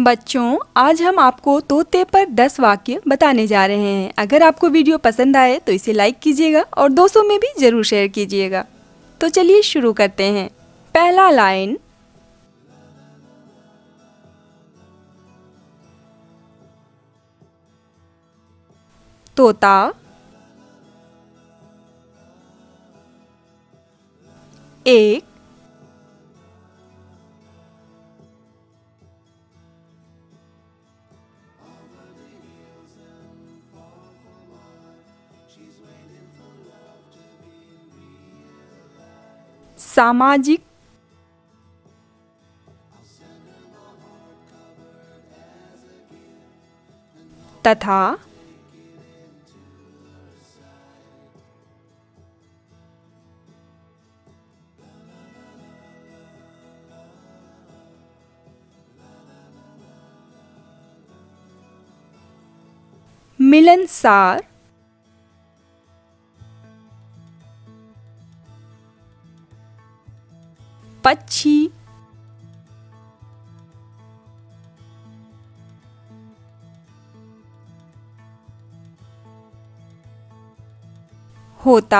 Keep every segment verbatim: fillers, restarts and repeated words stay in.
बच्चों, आज हम आपको तोते पर दस वाक्य बताने जा रहे हैं। अगर आपको वीडियो पसंद आए तो इसे लाइक कीजिएगा और दोस्तों में भी ज़रूर शेयर कीजिएगा। तो चलिए शुरू करते हैं। पहला लाइन, तोता एक सामाजिक तथा मिलनसार पक्षी होता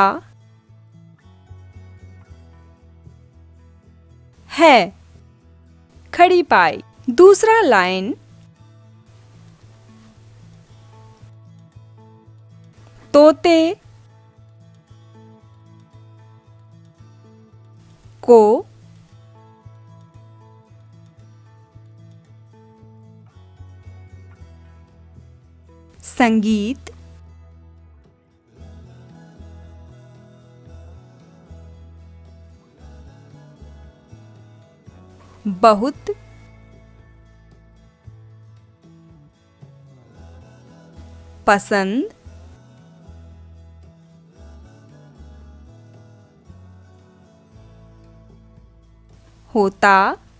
है। खड़ी पाई। दूसरा लाइन, तोते को संगीत बहुत पसंद होता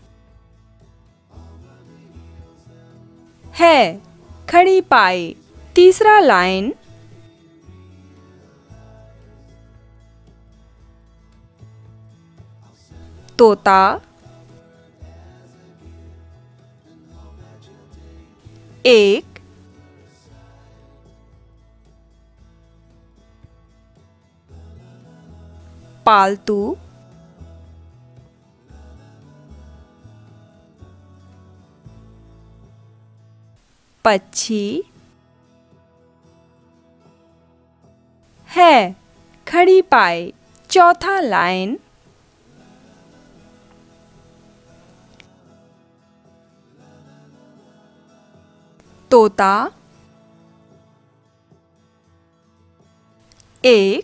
है। खड़ी पाई। तीसरा लाइन, तोता एक पालतू पक्षी है। खड़ी पाई। चौथा लाइन, तोता एक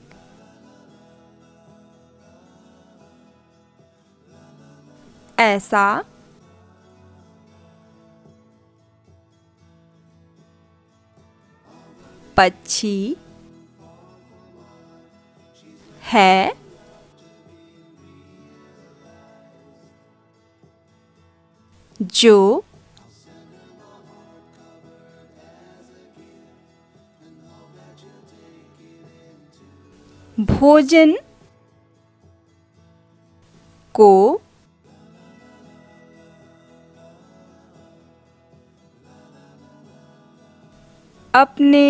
ऐसा पक्षी है जो भोजन को अपने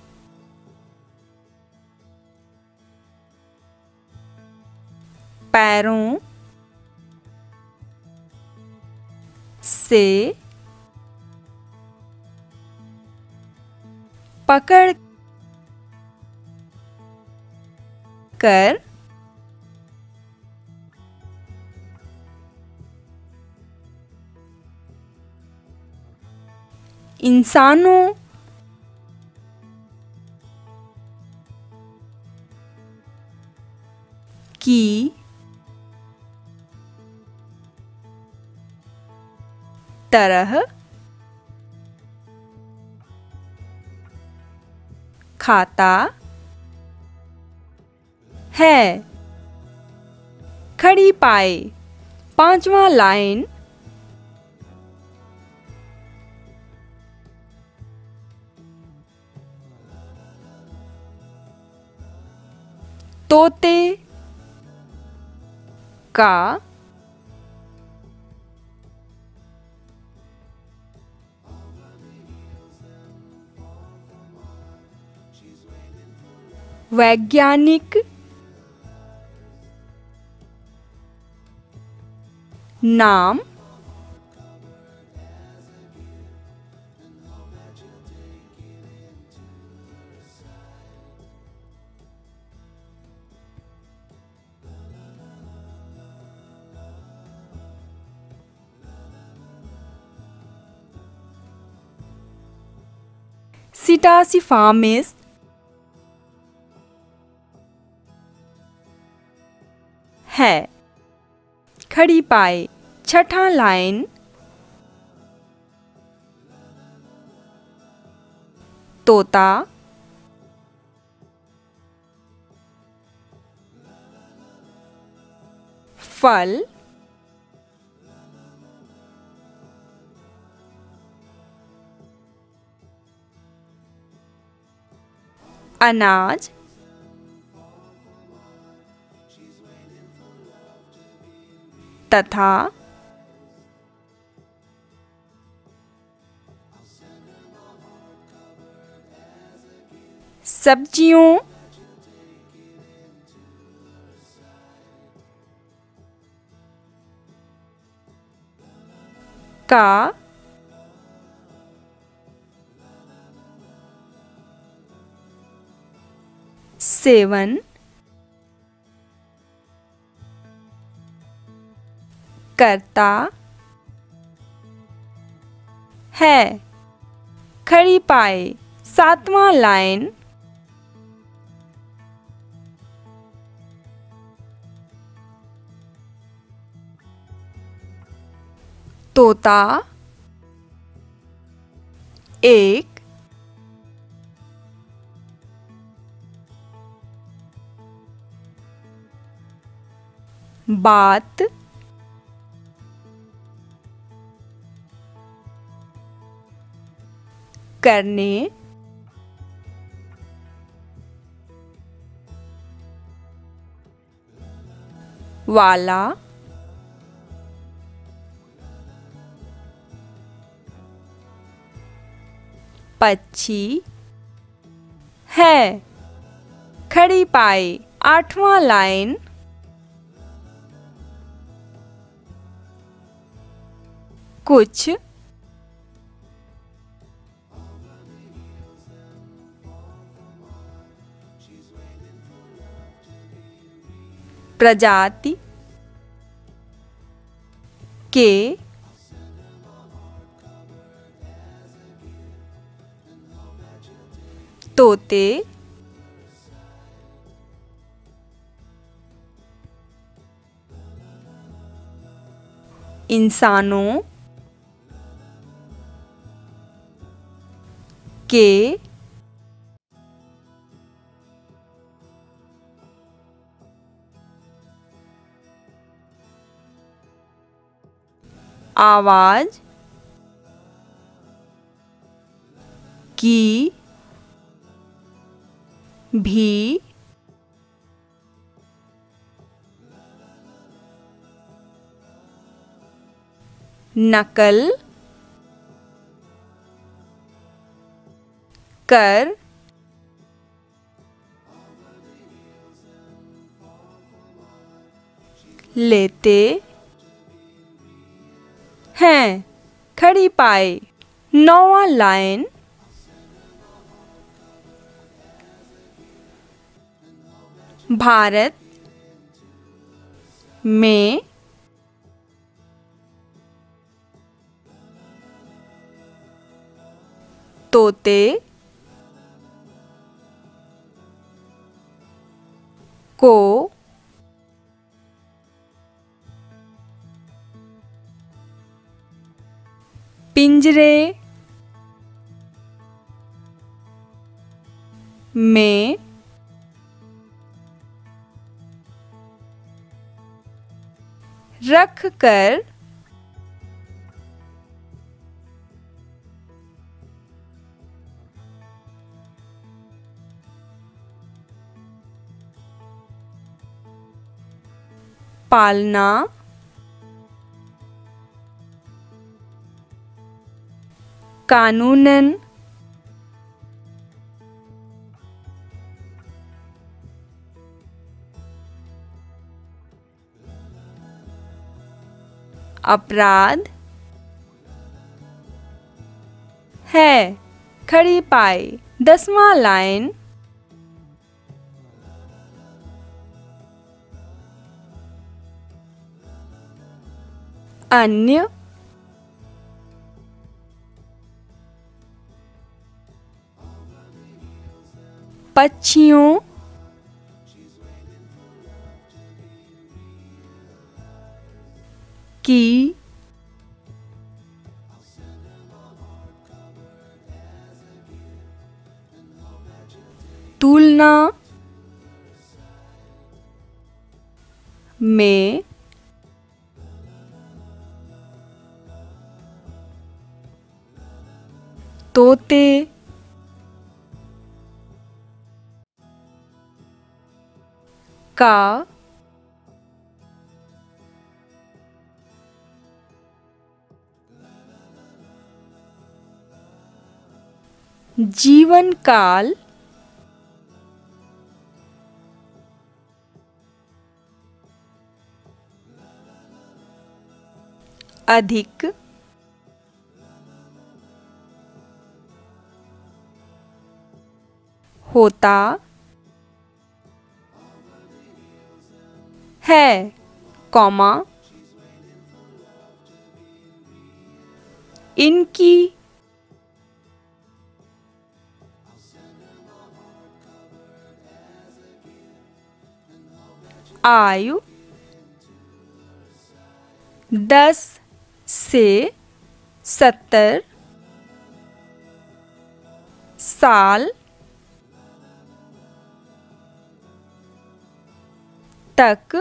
पैरों से पकड़ कर इंसानों की तरह खाता है। खड़ी पाई। पांचवा लाइन, तोते का वैज्ञानिक, नाम, सिटासिफार्मिस, है। खड़ी पाए छठा लाइन, तोता, फल, अनाज, तथा सब्जियों, का सेवन करता है। खड़ी पाए सातवां लाइन, तोता एक बात करने वाला पक्षी है। खड़ी पाए आठवां लाइन, कुछ प्रजाति के तोते इंसानों के आवाज की भी नकल कर लेते हैं। खड़ी पाए नौवां लाइन, भारत में तोते को पिंजरे में रख कर पालना कानूनन अपराध है, खड़ी पाई। दसवां लाइन, अन्य पक्षियों की तुलना में तोते का जीवन काल अधिक होता है, कॉमा इनकी आयु दस से सत्तर साल तक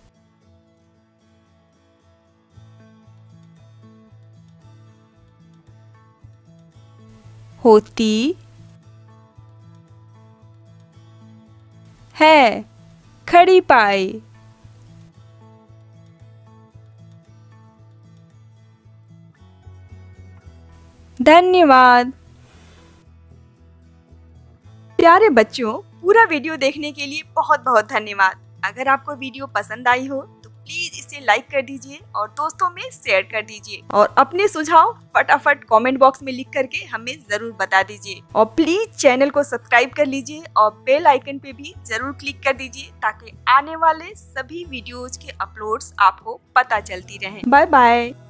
होती है, खड़ी पाई। धन्यवाद। प्यारे बच्चों, पूरा वीडियो देखने के लिए बहुत बहुत धन्यवाद। अगर आपको वीडियो पसंद आई हो तो प्लीज इसे लाइक कर दीजिए और दोस्तों में शेयर कर दीजिए और अपने सुझाव फटाफट कमेंट बॉक्स में लिख करके हमें जरूर बता दीजिए। और प्लीज चैनल को सब्सक्राइब कर लीजिए और बेल आइकन पे भी जरूर क्लिक कर दीजिए ताकि आने वाले सभी वीडियोज के अपलोड्स आपको पता चलती रहें। Bye bye.